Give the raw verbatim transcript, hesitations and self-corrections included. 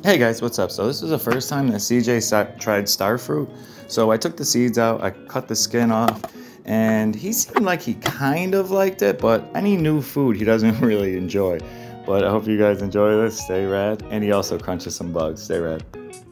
Hey guys, what's up? So this is the first time that C J tried Starfruit. So I took the seeds out, I cut the skin off, and he seemed like he kind of liked it, but any new food he doesn't really enjoy. But I hope you guys enjoy this. Stay rad. And he also crunches some bugs. Stay rad.